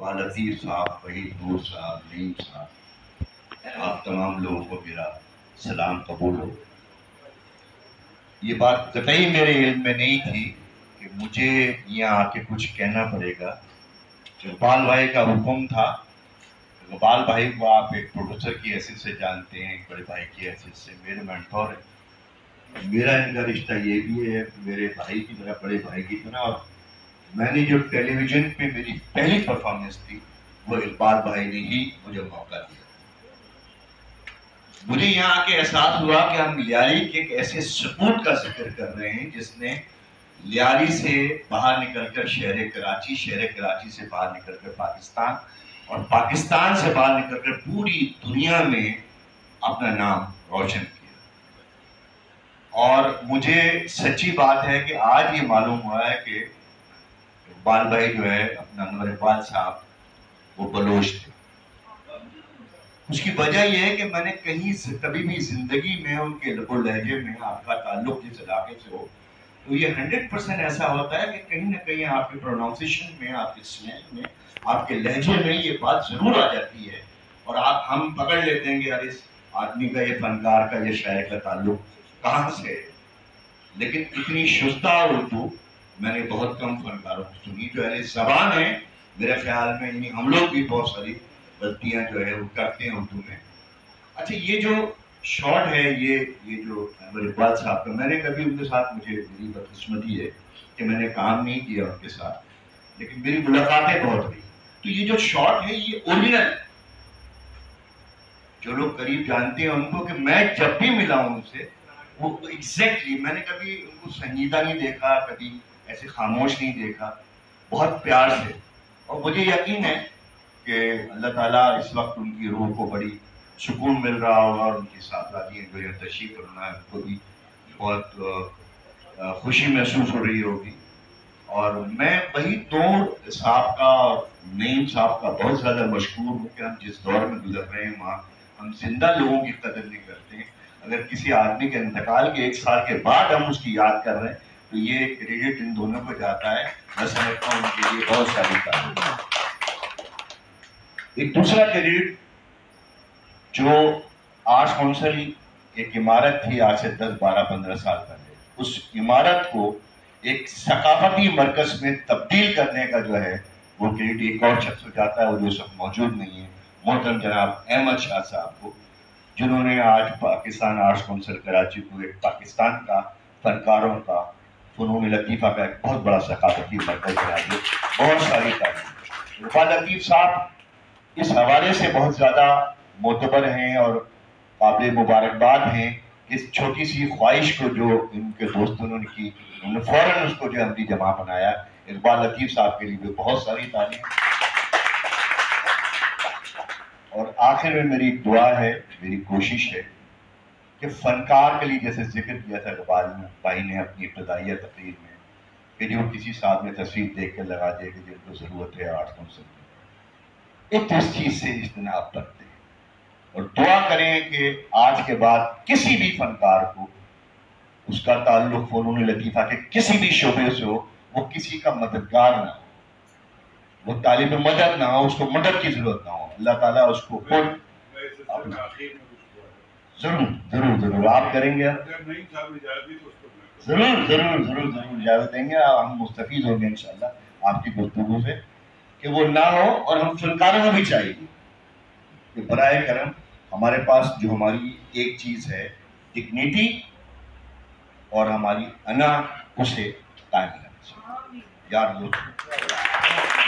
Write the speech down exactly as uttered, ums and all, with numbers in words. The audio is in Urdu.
لطیف صاحب، وحید نور صاحب، نعیم صاحب، آپ تمام لوگوں کو میرا سلام قبول ہو۔ یہ بات قطعی میرے علم میں نہیں تھی کہ مجھے یہاں آ کے کچھ کہنا پڑے گا۔ اقبال بھائی کا حکم تھا۔ اقبال بھائی کو آپ ایک پروڈیوسر کی حیثیت سے جانتے ہیں، ایک بڑے بھائی کی حیثیت سے، میرے مینٹور ہیں۔ میرا ان کا رشتہ یہ بھی ہے میرے بھائی کی طرح، بڑے بھائی کی طرح۔ اور میں نے جو ٹیلی ویژن پہ میری پہلی پرفارمنس تھی وہ اقبال بھائی نے ہی مجھے موقع دیا۔ مجھے یہاں آ کے احساس ہوا کہ ہم لیاری کے ایک ایسے ثبوت کا ذکر کر رہے ہیں جس نے لیاری سے باہر نکل کر شہر کراچی، شہر کراچی سے باہر نکل کر پاکستان، اور پاکستان سے باہر نکل کر پوری دنیا میں اپنا نام روشن کیا۔ اور مجھے سچی بات ہے کہ آج یہ معلوم ہوا ہے کہ اقبال بھائی جو ہے، اپنا انور اقبال صاحب، وہ بلوچ تھے۔ اس کی وجہ یہ ہے کہ میں نے کہیں سے کبھی بھی زندگی میں ان کے لب و لہجے میں آپ کا تعلق جس علاقے سے ہو تو یہ ہنڈریڈ پرسینٹ ایسا ہوتا ہے کہ کہیں نہ کہیں آپ کے پروناؤنسیشن میں، آپ کے سلینگ میں، آپ کے لہجے میں یہ بات ضرور آ جاتی ہے، اور آپ ہم پکڑ لیتے ہیں کہ یار اس آدمی کا، یہ فنکار کا، یہ شاعر کا تعلق کہاں سے ہے۔ لیکن اتنی شستہ اردو میں نے بہت کم فنکاروں کو سنی جو اہل زبان ہے۔ میرے خیال میں یعنی ہم لوگ بھی بہت ساری غلطیاں جو ہے وہ کرتے ہیں اردو میں۔ اچھا، یہ جو شارٹ ہے، یہ یہ جو انور اقبال صاحب کا، میں نے کبھی ان کے ساتھ، مجھے میری بدقسمتی ہے کہ میں نے کام نہیں کیا ان کے ساتھ، لیکن میری ملاقاتیں بہت ہوئی۔ تو یہ جو شارٹ ہے یہ اوریجنل، جو لوگ قریب جانتے ہیں ان کو، کہ میں جب بھی ملا ہوں ان سے وہ ایگزیکٹلی، میں نے کبھی ان کو سنجیدہ نہیں دیکھا، کبھی ایسے خاموش نہیں دیکھا، بہت پیار سے۔ اور مجھے یقین ہے کہ اللہ تعالیٰ اس وقت ان کی روح کو بڑی سکون مل رہا ہوگا، اور ان کی صاحبزادی جو ہے تشریف فرما ہے، ان کو بھی بہت خوشی محسوس ہو رہی ہوگی۔ اور میں وحید نور صاحب کا اور نعیم صاحب کا بہت زیادہ مشکور ہوں کہ ہم جس دور میں گزر رہے ہیں وہاں ہم زندہ لوگوں کی قدر نہیں کرتے ہیں۔ اگر کسی آدمی کے انتقال کے ایک سال کے بعد ہم اس کی یاد کر رہے ہیں تو یہ کریڈٹ ان دونوں کو جاتا ہے۔ میں سمجھتا ہوں ان کے لیے بہت ساری تعریف۔ ایک دوسرا کریڈٹ، جو آرٹس کونسل ایک عمارت تھی آج سے دس بارہ پندرہ سال پہلے، اس عمارت کو ایک ثقافتی مرکز میں تبدیل کرنے کا جو ہے وہ کریڈٹ ایک اور شخص ہو جاتا ہے، وہ جو اس وقت موجود نہیں ہے، محترم جناب احمد شاہ صاحب کو، جنہوں نے آج پاکستان آرٹس کونسل کراچی کو ایک پاکستان کا فنکاروں کا، فنون لطیفہ کا ایک بہت بڑا ثقافتی مرکز بنا دیا۔ بہت ساری تعریف۔ اقبال لطیف صاحب اس حوالے سے بہت زیادہ معتبر ہیں اور قابل مبارکباد ہیں کہ اس چھوٹی سی خواہش کو جو ان کے دوستوں نے کی، انہوں نے فوراً اس کو جو عملی جمع بنایا۔ اقبال لطیف صاحب کے لیے بھی بہت ساری تعریف۔ اور آخر میں میری دعا ہے، میری کوشش ہے کہ فنکار کے لیے جیسے ذکر کیا تھا اقبال بھائی نے اپنی ابتدائیہ تقریر میں، کہ جو کسی صاحب نے تصویر دیکھ کر لگا دے کہ جن کو ضرورت ہے آرٹس کونسل کی، ایک اس چیز سے اجتناب کرتے ہیں اور دعا کریں کہ آج کے بعد کسی بھی فنکار کو اس کا تعلق فنون لطیفہ کے کسی بھی شعبے سے ہو، وہ کسی کا مددگار نہ ہو، وہ طالب مدد نہ ہو، اس کو مدد کی ضرورت نہ ہو۔ اللہ تعالیٰ اس کو خود ضرور ضرور ضرور آپ کریں گے، ضرور ضرور ضرور ضرور اجازت دیں گے، ہم مستفید ہوں گے انشاءاللہ آپ کی گفتگو سے، کہ وہ نہ ہو۔ اور ہم فنکاروں کو بھی چاہیے کہ برائے کرم ہمارے پاس جو ہماری ایک چیز ہے ڈگنیٹی اور ہماری انا، اسے قائم رکھنا چاہیے۔ یاد رکھیں۔